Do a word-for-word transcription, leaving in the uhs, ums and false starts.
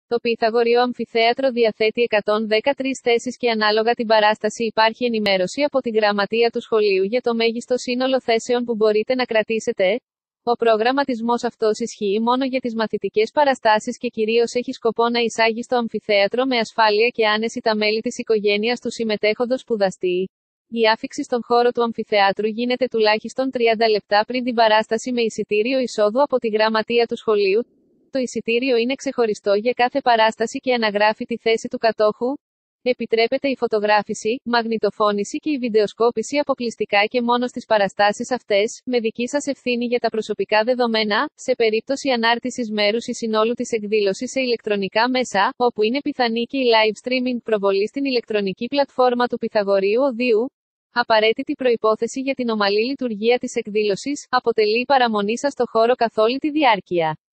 Το Πυθαγορείο Αμφιθέατρο διαθέτει εκατόν δεκατρείς θέσεις και ανάλογα την παράσταση υπάρχει ενημέρωση από την γραμματεία του σχολείου για το μέγιστο σύνολο θέσεων που μπορείτε να κρατήσετε. Ο προγραμματισμός αυτός ισχύει μόνο για τις μαθητικές παραστάσεις και κυρίως έχει σκοπό να εισάγει στο αμφιθέατρο με ασφάλεια και άνεση τα μέλη της οικογένειας του συμμετέχοντος σπουδαστή. Η άφιξη στον χώρο του αμφιθεάτρου γίνεται τουλάχιστον τριάντα λεπτά πριν την παράσταση με εισιτήριο εισόδου από τη γραμματεία του σχολείου. Το εισιτήριο είναι ξεχωριστό για κάθε παράσταση και αναγράφει τη θέση του κατόχου. Επιτρέπεται η φωτογράφηση, μαγνητοφώνηση και η βιντεοσκόπηση αποκλειστικά και μόνο στις παραστάσεις αυτές, με δική σας ευθύνη για τα προσωπικά δεδομένα, σε περίπτωση ανάρτησης μέρους ή συνόλου της εκδήλωσης σε ηλεκτρονικά μέσα, όπου είναι πιθανή και η live streaming προβολή στην ηλεκτρονική πλατφόρμα του Πυθαγορείου Οδείου. Απαραίτητη προϋπόθεση για την ομαλή λειτουργία της εκδήλωσης, αποτελεί η παραμονή σας στο χώρο καθ' όλη τη διάρκεια.